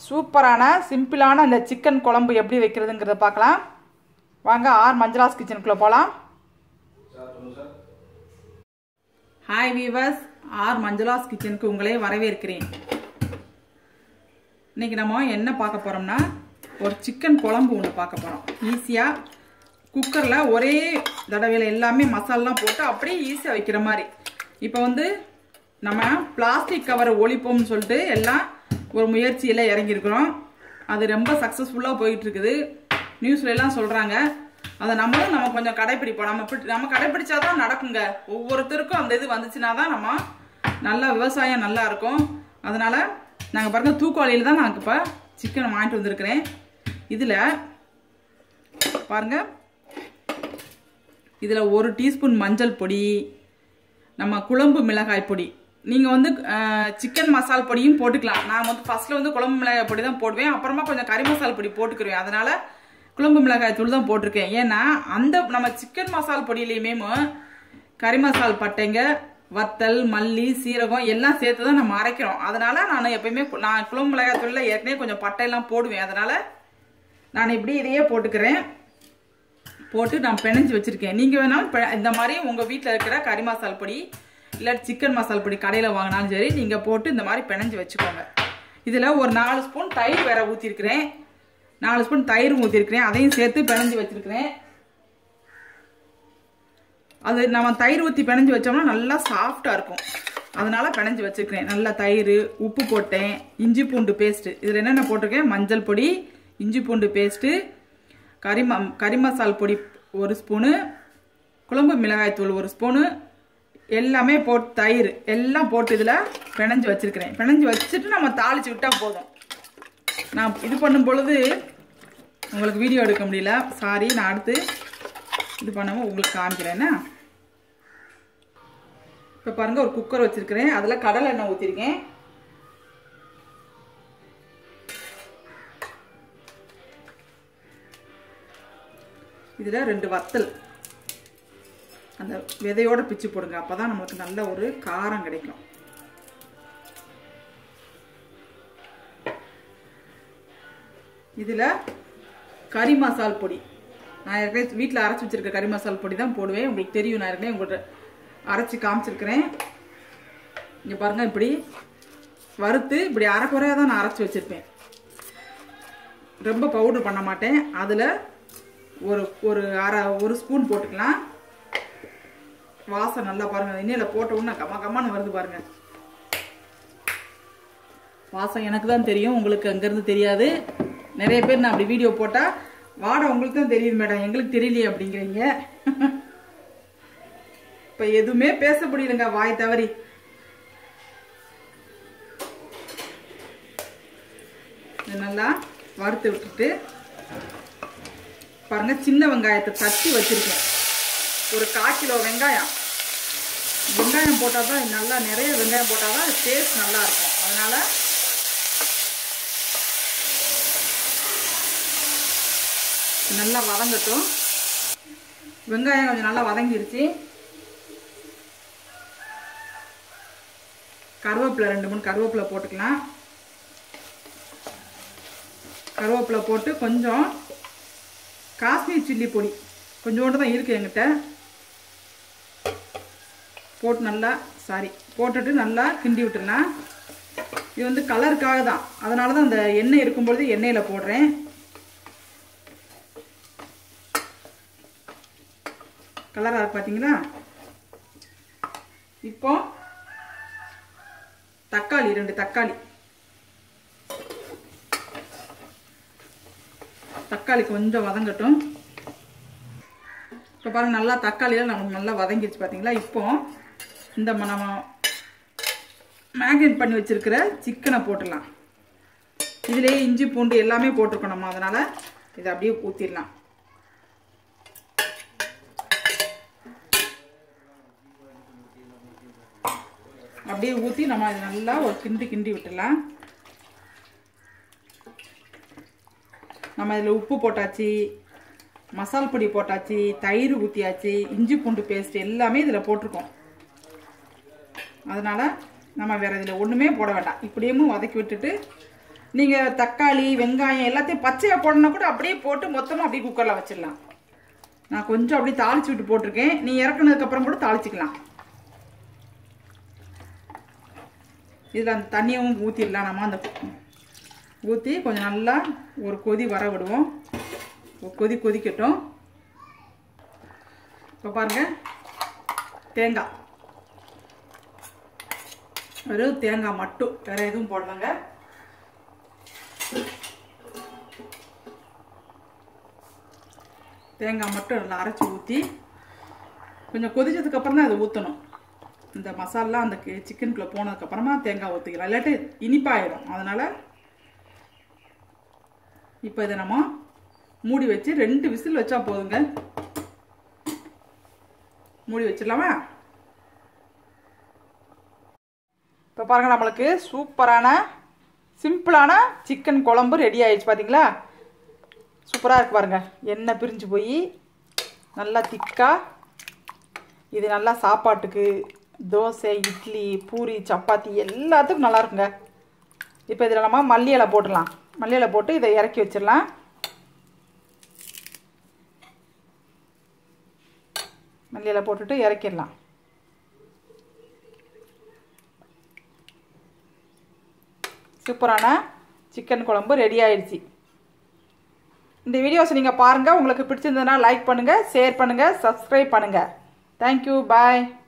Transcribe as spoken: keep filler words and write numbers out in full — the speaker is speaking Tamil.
சூப்பரான சிம்பிளான இந்த சிக்கன் குழம்பு எப்படி வைக்கிறதுங்கிறத பார்க்கலாம் வாங்க. ஆர் மஞ்சுளாஸ் கிச்சனுக்குள்ளே போகலாம். ஹாய் வீவர்ஸ், ஆர் மஞ்சுளாஸ் கிச்சனுக்கு உங்களே வரவேற்கிறேன். இன்னைக்கு நம்ம என்ன பார்க்க போகிறோம்னா ஒரு சிக்கன் குழம்பு ஒன்று பார்க்க போகிறோம். ஈஸியாக குக்கரில் ஒரே தடவையில் எல்லாமே மசாலாம் போட்டு அப்படியே ஈஸியாக வைக்கிற மாதிரி. இப்போ வந்து நம்ம பிளாஸ்டிக் கவரை ஒழிப்போம்னு சொல்லிட்டு எல்லாம் ஒரு முயற்சியில் இறங்கியிருக்கிறோம். அது ரொம்ப சக்ஸஸ்ஃபுல்லாக போயிட்டுருக்குது. நியூஸ்ல எல்லாம் சொல்கிறாங்க. அதை நம்மளும் நம்ம கொஞ்சம் கடைப்பிடிப்போம். நம்ம நம்ம கடைப்பிடிச்சாதான் நடக்குங்க. ஒவ்வொருத்தருக்கும் அந்த இது வந்துச்சுன்னா தான் நம்ம நல்லா விவசாயம் நல்லா இருக்கும். அதனால் நாங்கள் பாருங்கள் தூக்குவாளியில் தான் நான் இப்போ சிக்கன் வாங்கிட்டு வந்திருக்கிறேன். இதில் பாருங்கள், இதில் ஒரு டீஸ்பூன் மஞ்சள் பொடி, நம்ம குழம்பு மிளகாய் பொடி, நீங்கள் வந்து சிக்கன் மசால் பொடியும் போட்டுக்கலாம். நான் வந்து ஃபர்ஸ்ட்ல வந்து குழம்பு மிளகாய் பொடி தான் போடுவேன். அப்புறமா கொஞ்சம் கறி மசால் பொடி போட்டுக்கிருவேன். அதனால குழம்பு மிளகாய் தூள் தான் போட்டிருக்கேன். ஏன்னா அந்த நம்ம சிக்கன் மசால் பொடியிலையுமே கறி மசால் பட்டைங்க, வத்தல், மல்லி, சீரகம் எல்லாம் சேர்த்து தான் நம்ம அரைக்கிறோம். அதனால நான் எப்பயுமே நான் குழம்பு மிளகாய் தூளில் ஏற்கனவே கொஞ்சம் பட்டையெல்லாம் போடுவேன். அதனால நான் இப்படி இதையே போட்டுக்கிறேன். போட்டு நான் பிணைஞ்சு வச்சிருக்கேன். நீங்கள் வேணாலும் இந்த மாதிரி உங்கள் வீட்டில் இருக்கிற கறி மசால் பொடி இல்லை சிக்கன் மசால் பொடி கடையில் வாங்கினாலும் சரி, நீங்கள் போட்டு இந்த மாதிரி பிணைஞ்சு வச்சுக்கோங்க. இதில் ஒரு நாலு ஸ்பூன் தயிர் வேற ஊற்றிருக்கிறேன். நாலு ஸ்பூன் தயிர் ஊற்றிருக்கிறேன். அதையும் சேர்த்து பிணைஞ்சு வச்சிருக்கிறேன். அது நம்ம தயிர் ஊற்றி பிணைஞ்சு வச்சோம்னா நல்லா சாஃப்டாக இருக்கும். அதனால பிணைஞ்சு வச்சிருக்கிறேன். நல்லா தயிர், உப்பு போட்டேன், இஞ்சி பூண்டு பேஸ்ட்டு, இதில் என்னென்ன போட்டிருக்கேன், மஞ்சள் பொடி, இஞ்சி பூண்டு பேஸ்ட்டு, கறி ம கறி மசால் பொடி ஒரு ஸ்பூனு, குழம்பு மிளகாய் தூள் ஒரு ஸ்பூனு, எல்லாமே போட்டு தயிர் எல்லாம் போட்டு இதில் பிணைஞ்சு வச்சிருக்கிறேன். பிணைஞ்சு வச்சுட்டு நம்ம தாளிச்சு விட்டால் போதும். நான் இது பண்ணும் பொழுது உங்களுக்கு வீடியோ எடுக்க முடியல, சாரி. நான் அடுத்து இது பண்ணாமல் உங்களுக்கு காமிக்கிறேன்னா. இப்போ பாருங்கள், ஒரு குக்கர் வச்சிருக்கிறேன். அதில் கடலை எண்ணெய் ஊற்றிருக்கேன். இதில் ரெண்டு வத்தல் அந்த விதையோட பிச்சு போடுங்க. அப்பதான் நமக்கு நல்ல ஒரு காரம் கிடைக்கும். இதுல கறி மசால் பொடி, நான் ஏற்கனவே வீட்டில் அரைச்சி வச்சிருக்க கறி மசால் பொடி தான் போடுவேன். உங்களுக்கு தெரியும், நான் ஏற்கனவே உங்கள்கிட்ட அரைச்சி காமிச்சிருக்கிறேன். இங்க பாருங்க, இப்படி வறுத்து இப்படி அரைக்குறையா தான் நான் அரைச்சி வச்சிருப்பேன். ரொம்ப பவுடர் பண்ண மாட்டேன். அதுல ஒரு ஒரு அரை ஒரு ஸ்பூன் போட்டுக்கலாம். வாசம் நல்லா பாருங்க, எண்ணெயில் போட்ட உடனே கம்மா கம்மான்னு வருது பாருங்க. வாசம் எனக்கு தான் தெரியும், உங்களுக்கு அங்கிருந்து தெரியாது. நிறைய பேர் நான் அப்படி வீடியோ போட்டா வாடை உங்களுக்கு தான் தெரியுது மேடம், எங்களுக்கு தெரியலையே அப்படிங்கிறீங்க. இப்ப எதுவுமே பேச முடியலங்க, வாய் தவறி. நல்லா வறுத்து விட்டுட்டு பாருங்க, சின்ன வெங்காயத்தை தட்டி வச்சிருக்கேன். ஒரு கால் கிலோ வெங்காயம். வெங்காயம் போட்டால் தான் நல்லா, நிறைய வெங்காயம் போட்டால் தான் டேஸ்ட் நல்லா இருக்கும். அதனால நல்லா வதங்கட்டும். வெங்காயம் கொஞ்சம் நல்லா வதங்கிருச்சு. கருவேப்பிலை ரெண்டு மூணு கருவேப்பிலை போட்டுக்கலாம். கருவேப்பிலை போட்டு கொஞ்சம் காஷ்மீர் சில்லி பொடி கொஞ்சோண்டு தான் இருக்குது என்கிட்ட, போட்டு நல்லா சாரி போட்டுட்டு நல்லா கிண்டி விட்டுடலாம். இது வந்து கலருக்காக தான், அதனால தான் அந்த எண்ணெய் இருக்கும்பொழுது எண்ணெயில் போடுறேன். கலராக இருக்கு பார்த்தீங்களா. இப்போ தக்காளி, ரெண்டு தக்காளி தக்காளி கொஞ்சம் வதங்கட்டும். இப்போ பாருங்க, நல்லா தக்காளியெல்லாம் நமக்கு நல்லா வதங்கிடுச்சு பார்த்தீங்களா. இப்போ இந்த நம்ம மேக்னேட் பண்ணி வச்சிருக்கிற சிக்கனை போட்டுடலாம். இதுலேயே இஞ்சி பூண்டு எல்லாமே போட்டிருக்கோம் நம்ம, அதனால இதை அப்படியே ஊற்றிடலாம். அப்படியே ஊற்றி நம்ம இது நல்லா ஒரு கிண்டி கிண்டி விட்டுடலாம். நம்ம இதில் உப்பு போட்டாச்சு, மசால் பொடி போட்டாச்சு, தயிர் ஊற்றியாச்சு, இஞ்சி பூண்டு பேஸ்ட் எல்லாமே இதில் போட்டிருக்கோம். அதனால நம்ம வேற இதில் ஒன்றுமே போட வேண்டாம். இப்படியே வதக்கி விட்டுட்டு நீங்கள் தக்காளி வெங்காயம் எல்லாத்தையும் பச்சையாக போடணுன்னா கூட அப்படியே போட்டு மொத்தமாக அப்படியே குக்கரில் வச்சிடலாம். நான் கொஞ்சம் அப்படியே தாளிச்சு விட்டு போட்டிருக்கேன். நீ இறக்குனதுக்கப்புறம் கூட தாளிச்சிக்கலாம். இதில் அந்த தண்ணியும் ஊற்றிடலாம். நம்ம அந்த ஊற்றி கொஞ்சம் நல்லா ஒரு கொதி வர விடுவோம். ஒரு கொதி கொதிக்கட்டும். இப்போ பாருங்கள், தேங்காய் வெறும் தேங்காய் மட்டும், வேறு எதுவும் போடலாங்க. தேங்காய் மட்டும் நல்லா அரைச்சி ஊற்றி கொஞ்சம் கொதிச்சதுக்கப்புறம் தான் அதை ஊற்றணும். இந்த மசாலா அந்த சிக்கனுக்குள்ளே போனதுக்கப்புறமா தேங்காய் ஊற்றிக்கலாம், இல்லாட்டி இனிப்பாயிடும். அதனால் இப்போ இதை நம்ம மூடி வச்சு ரெண்டு விசில் வச்சா போதுங்க. மூடி வச்சிடலாமா? இப்போ பாருங்கள், நம்மளுக்கு சூப்பரான சிம்பிளான சிக்கன் குழம்பு ரெடி ஆயிடுச்சு. பார்த்தீங்களா, சூப்பராக இருக்கு பாருங்கள். எண்ணெய் பிரிஞ்சு போய் நல்லா திக்காக, இது நல்லா சாப்பாட்டுக்கு தோசை, இட்லி, பூரி, சப்பாத்தி எல்லாத்துக்கும் நல்லா இருக்குங்க. இப்போ இதில் நம்ம மல்லி இலை போட்டுடலாம். மல்லி இலை போட்டு இதை இறக்கி வச்சிடலாம். மல்லி இலை போட்டுட்டு இறக்கிடலாம். சூப்பரான சிக்கன் குழம்பு ரெடி ஆயிடுச்சு. இந்த வீடியோஸை நீங்கள் பாருங்கள். உங்களுக்கு பிடிச்சிருந்ததுன்னா லைக் பண்ணுங்கள், ஷேர் பண்ணுங்கள், சப்ஸ்கிரைப் பண்ணுங்கள். தேங்க்யூ, பாய்.